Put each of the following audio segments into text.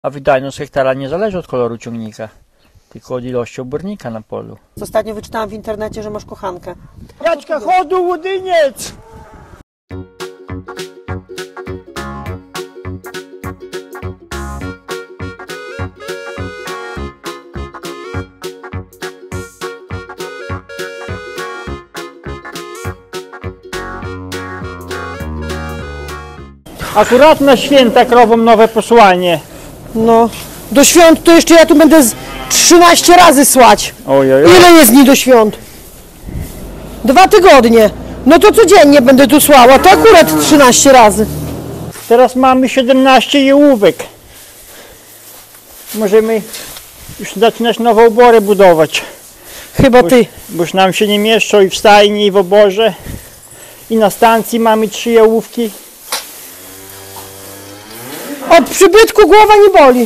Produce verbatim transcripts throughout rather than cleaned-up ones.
A wydajność hektara nie zależy od koloru ciągnika, tylko od ilości obornika na polu. Ostatnio wyczytałam w internecie, że masz kochankę. Jaćka, chodu, łodyniec! Akurat na święta krowom nowe posłanie. No, do świąt to jeszcze ja tu będę z trzynaście razy słać. Ojej. Ile jest dni do świąt? Dwa tygodnie. No to codziennie będę tu słała, to akurat trzynaście razy. Teraz mamy siedemnaście jełówek. Możemy już zaczynać nowe obory budować. Chyba ty. Bo już nam się nie mieszczą i w stajni, i w oborze. I na stacji mamy trzy jałówki. Od przybytku głowa nie boli.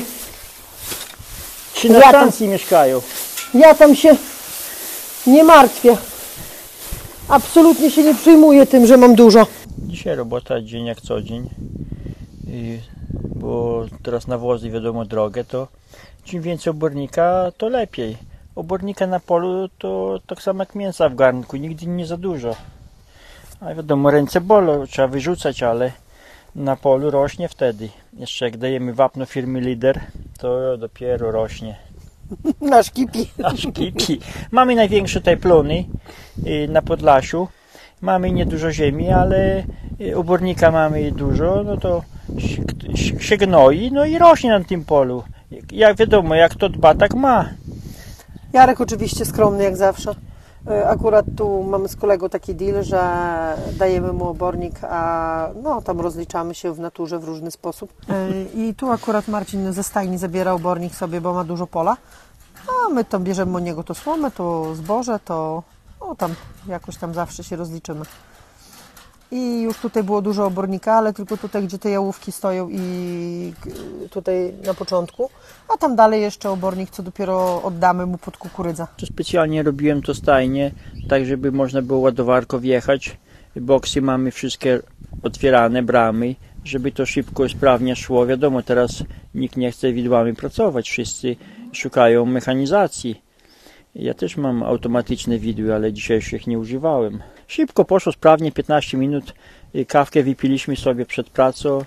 Ci na Ja tam- stacji mieszkają. Ja tam się nie martwię. Absolutnie się nie przejmuję tym, że mam dużo. Dzisiaj robota dzień jak co dzień. I, bo teraz nawozy wiadomo drogę, to czym więcej obornika, to lepiej. Obornika na polu to tak samo jak mięsa w garnku, nigdy nie za dużo. A wiadomo, ręce bolą, trzeba wyrzucać, ale na polu rośnie wtedy. Jeszcze jak dajemy wapno firmy Lider, to dopiero rośnie. Nasz kipi. Aż kipi. Mamy największe tutaj plony y, na Podlasiu. Mamy niedużo ziemi, ale y, obornika mamy dużo, no to się, się gnoi, no i rośnie na tym polu. Jak wiadomo, jak to dba, tak ma. Jarek oczywiście skromny jak zawsze. Y, Akurat tu mamy z kolegą taki deal, że dajemy mu obornik, a no tam rozliczamy się w naturze w różny sposób. Y, I tu akurat Marcin ze stajni zabiera obornik sobie, bo ma dużo pola. A my tam bierzemy od niego to słomę, to zboże, to no, tam jakoś tam zawsze się rozliczymy. I już tutaj było dużo obornika, ale tylko tutaj, gdzie te jałówki stoją i tutaj na początku. A tam dalej jeszcze obornik, co dopiero oddamy mu pod kukurydzę. To specjalnie robiłem to stajnie, tak żeby można było ładowarko wjechać. Boksy mamy wszystkie otwierane, bramy, żeby to szybko i sprawnie szło. Wiadomo, teraz nikt nie chce widłami pracować, wszyscy szukają mechanizacji. Ja też mam automatyczne widły, ale dzisiaj już ich nie używałem. Szybko poszło, sprawnie, piętnaście minut. Kawkę wypiliśmy sobie przed pracą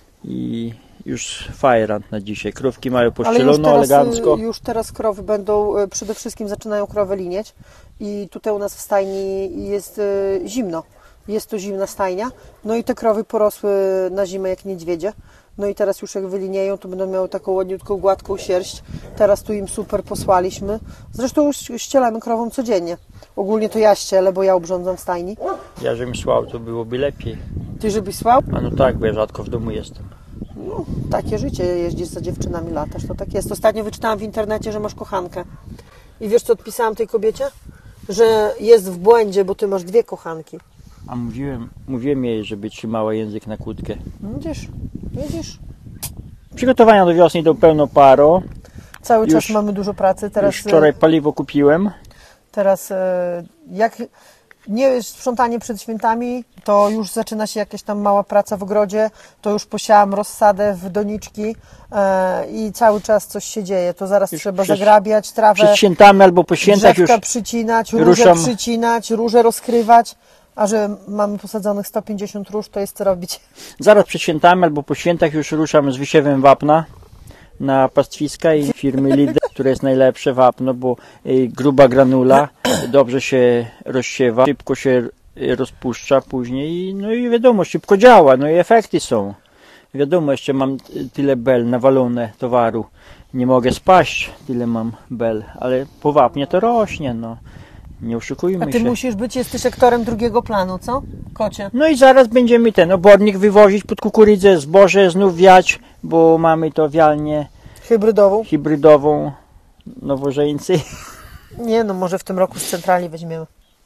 i już fajerant na dzisiaj. Krówki mają poszczelono elegancko. Już teraz krowy będą, przede wszystkim zaczynają krowy linieć i tutaj u nas w stajni jest zimno. Jest to zimna stajnia, no i te krowy porosły na zimę jak niedźwiedzie. No i teraz już jak wylinieją, to będą miały taką ładniutką, gładką sierść. Teraz tu im super posłaliśmy. Zresztą już ścielamy krowom codziennie. Ogólnie to ja ścielę, bo ja obrządzam w stajni. Ja żebym słał, to byłoby lepiej. Ty żebyś słał? A no tak, bo ja rzadko w domu jestem. No, takie życie, jeździsz za dziewczynami, latasz, to tak jest. Ostatnio wyczytałam w internecie, że masz kochankę. I wiesz co odpisałam tej kobiecie? Że jest w błędzie, bo ty masz dwie kochanki. A mówiłem, mówiłem jej, żeby trzymała język na kłódkę. Widzisz, widzisz? Przygotowania do wiosny idą pełną parą. Cały Już- czas mamy dużo pracy. Teraz, Już wczoraj paliwo kupiłem. teraz e, jak nie jest sprzątanie przed świętami, to już zaczyna się jakaś tam mała praca w ogrodzie, to już posiałam rozsadę w doniczki e, i cały czas coś się dzieje. To zaraz Już trzeba przed- zagrabiać trawę, Przed świętami albo po świętach już drzewka przycinać, róże ruszam. przycinać, róże rozkrywać. A że mamy posadzonych sto pięćdziesiąt róż, to jest co robić. zaraz przed świętami albo po świętach już ruszam z wysiewem wapna na pastwiska i firmy Lider, które jest najlepsze wapno, bo y, gruba granula dobrze się rozsiewa, szybko się y, rozpuszcza później, no i wiadomo, szybko działa, no i efekty są. Wiadomo, jeszcze mam y, tyle bel nawalone towaru, nie mogę spaść, tyle mam bel, ale po wapnie to rośnie, no. Nie oszukujmy A ty się. musisz być, jesteś aktorem drugiego planu, co? Kocie. No i zaraz będziemy ten obornik wywozić pod kukurydzę, zboże znów wiać, bo mamy to wialnię Hybrydową? hybrydową nowożeńcy. Nie no, może w tym roku z centrali weźmiemy.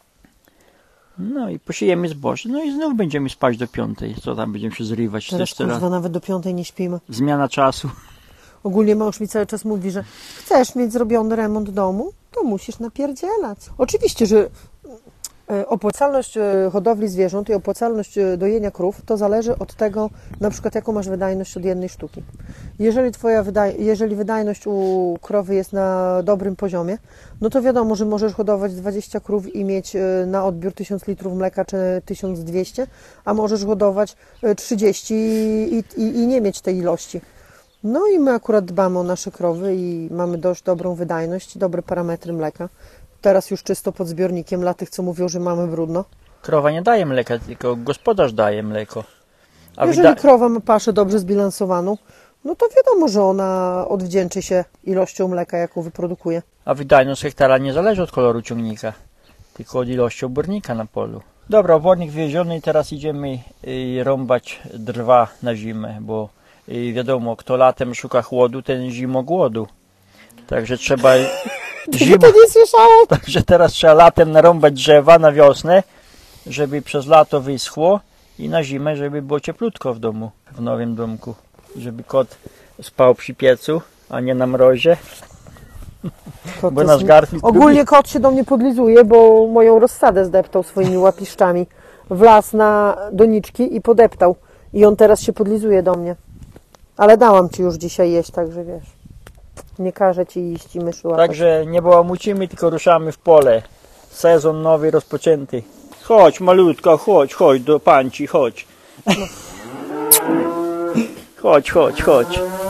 No i posiejemy zboże. No i znów będziemy spać do piątej. Co tam będziemy się zrywać Teraz też teraz. kurwa nawet do piątej nie śpimy. Zmiana czasu. Ogólnie mąż mi cały czas mówi, że chcesz mieć zrobiony remont domu, to musisz napierdzielać. Oczywiście, że Opłacalność hodowli zwierząt i opłacalność dojenia krów to zależy od tego, na przykład jaką masz wydajność od jednej sztuki. Jeżeli, twoja wydaj jeżeli wydajność u krowy jest na dobrym poziomie, no to wiadomo, że możesz hodować dwadzieścia krów i mieć na odbiór tysiąc litrów mleka czy tysiąc dwieście, a możesz hodować trzydzieści i, i, i nie mieć tej ilości. No i my akurat dbamy o nasze krowy i mamy dość dobrą wydajność i dobre parametry mleka. Teraz już czysto pod zbiornikiem dla tych, co mówią, że mamy brudno. Krowa nie daje mleka, tylko gospodarz daje mleko. A Jeżeli krowa ma paszę dobrze zbilansowaną, no to wiadomo, że ona odwdzięczy się ilością mleka, jaką wyprodukuje. A wydajność hektara nie zależy od koloru ciągnika, tylko od ilości obornika na polu. Dobra, obornik wywieziony i teraz idziemy y, rąbać drwa na zimę, bo y, wiadomo, kto latem szuka chłodu, ten zimą głodu. Także trzeba... Zima, to nie słyszałam. Także teraz trzeba latem narąbać drzewa na wiosnę, żeby przez lato wyschło i na zimę, żeby było cieplutko w domu, w nowym domku. Żeby kot spał przy piecu, a nie na mrozie. Kot bo nasz garfik Ogólnie lubi... kot się do mnie podlizuje, bo moją rozsadę zdeptał swoimi łapiszczami. Wlazł na doniczki i podeptał. I on teraz się podlizuje do mnie. Ale dałam ci już dzisiaj jeść, także wiesz. Nie każę ci iść i myszy łapać. Także nie bałamucimy, tylko ruszamy w pole. Sezon nowy rozpoczęty. Chodź malutka, chodź, chodź do panci, chodź. Chodź, chodź, chodź.